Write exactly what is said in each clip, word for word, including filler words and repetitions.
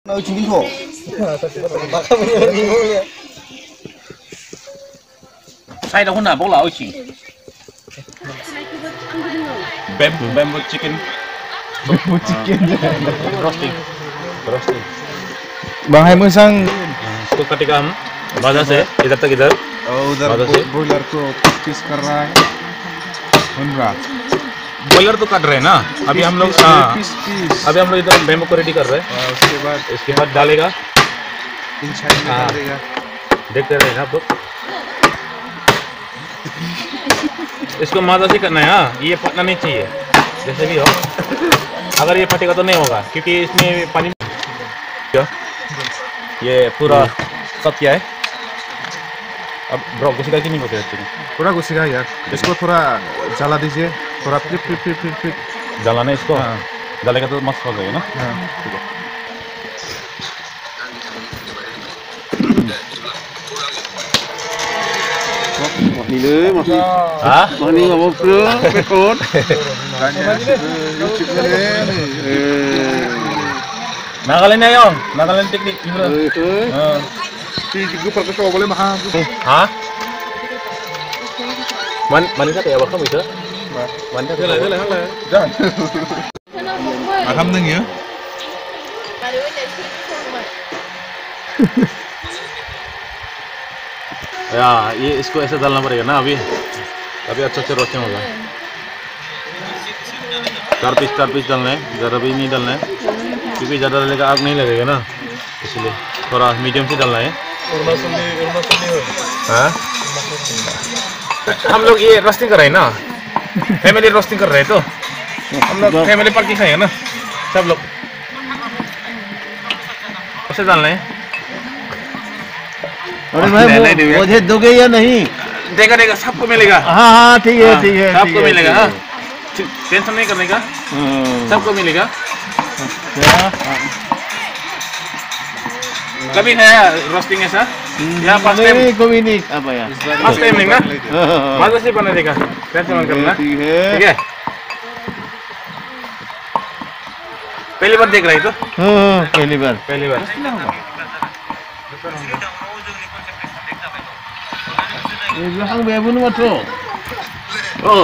Nơi chính thổ. Sai đâu hôn bốc lẩu chỉ. Bamboo bamboo chicken. Bamboo chicken. Roasting. Roasting. Bang hai mới sang. इसको कटेगा हम बाजार से इधर तक इधर उधर ब्रॉयलर को पीस कर रहा है बन ब्रॉयलर तो काट रहे हैं ना अभी हम लोग अभी हम लोग इधर बेम्बू को रेडी कर रहे हैं उसके बाद इसके बाद डालेगा देखते रहे आप लोग इसको मादा से करना है हाँ ये फटना नहीं चाहिए जैसे भी हो अगर ये फटेगा तो नहीं होगा क्योंकि इसमें पानी ये पूरा सब क्या है अब ब्रो घुसेगा कि नहीं घुसेगा पूरा घुसेगा यार इसको थोड़ा जला दीजिए थोड़ा flip flip flip flip flip जलाना इसको हाँ। जलेगा तो मस्त हो जाएगा ना हाँ। ठीक है Mani le, mani. Hah? Mani ngomong bro, pekot. Nakalin na yun, nakalin teknik bro. Ti juga pakai coba boleh mahal. Hah? Man, man ka tayo ba kamu itu? Man ka tayo. Boleh, boleh, jangan. Makan deng ya. या ये इसको ऐसे डालना पड़ेगा ना अभी अभी अच्छा से रोस्टिंग होगा चार पीस चार पीस डालना है ज़्यादा भी नहीं डालना है क्योंकि ज़्यादा डालेगा आग नहीं लगेगा ना इसलिए थोड़ा मीडियम से डालना है हाँ हम लोग ये रोस्टिंग कर रहे हैं ना फैमिली रोस्टिंग कर रहे हैं तो हम लोग फैमिली पार्टी खाएंगे ना सब लोग ऐसे डालना है अरे भाई मुझे दोगे या नहीं देगा देगा सबको मिलेगा हाँ हाँ ठीक है ठीक है सबको मिलेगा हाँ टेंशन नहीं करने का सबको मिलेगा कभी है रोस्टिंग ऐसा या फर्स्ट टाइम कभी नहीं अब आया फर्स्ट टाइम नहीं ना मजा से बना देगा टेंशन मत करना ठीक है पहली बार देख रही तो हाँ पहली बार पहली बार itu hang bebu nu matro oh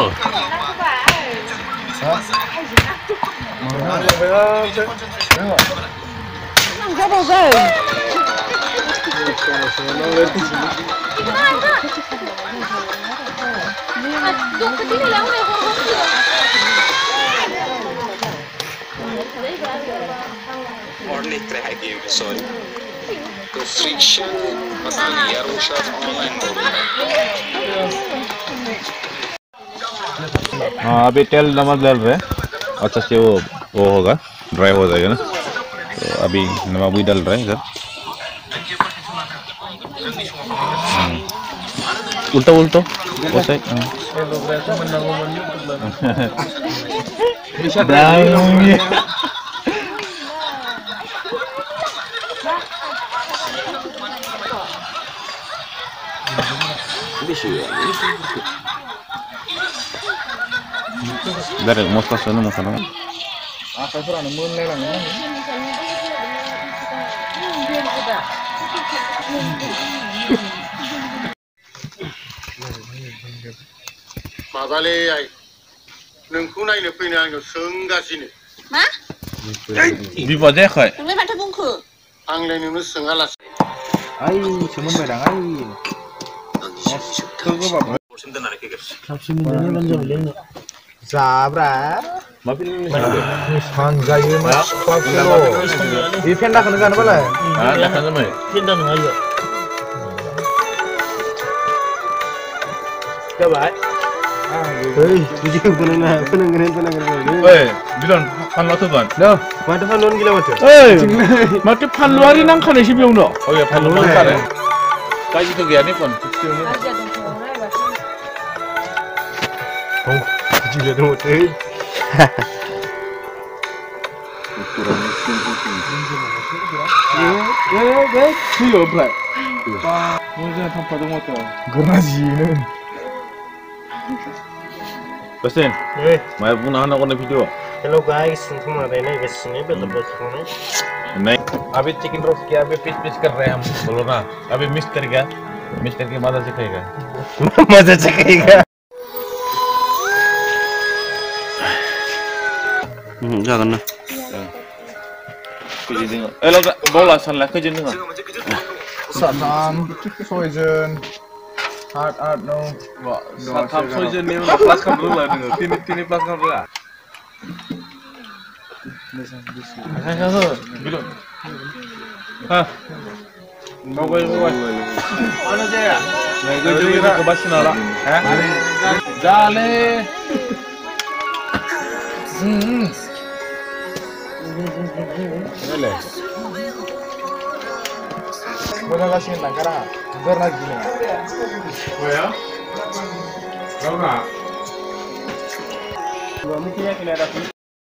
Ordentlich dreieck geben soll. The friction पता नहीं यार वो शायद ऑनलाइन हाँ अभी तेल नमक डाल रहे हैं अच्छा से वो वो होगा ड्राई हो जाएगा ना तो अभी नमक भी डाल रहे हैं इधर उल्टा उल्टा वैसे dari mosca sana mau sana apa itu anu mun lelang माबाले आइ नोंखौ नायनो फैनो आंनाव सोंगासिनो मा बिबा जायाखै नोंलाय माथो बुंखो आंलाय नोंनो सोङालासे ai semen bedang ai Zabra. Sanjayo mas pakilo. Ini fenda kan kan bala. Ah, dah kan semua. Fenda nang ayo. Coba. Hei, tujuh penengah, penengah, penengah. Hei, bilang pan lo tu kan? Dah, mana pan lo gila macam? Hei, macam pan luari nang kan isi biung no. Oh ya, pan luari kan. Kaji tu gaya ni pun. Oh, gila tu betul. Ya, ya, ya, siapa pula? Mau jangan tanpa dong motor. Geraji ni. Pesan. Eh, mai pun anak kau nak video. hello guys, semua ada ni guys ni betul betul ni. नहीं, अभी chicken roast किया, अभी piece piece कर रहे हैं हम, बोलो ना, अभी मिक्स करेगा, मिक्स करके मजा सिखाएगा। मजा सिखाएगा। Hmm, jangan na. Kejin tengok. Eh, lo bola salah kejin tengok. Satam, soyjun, art art no. Satam soyjun ni mana plus kan dulu lah dengan tini tini plus kan dulu lah. Hah? Mau gue mau gue. Mana aja ya? Gue juga ke basin orang. Hah? Jale. Hmm. Boleh. Boleh kasih nak kara, ber lagi ni. Oh ya? Kau nak? Mungkin ya kena ada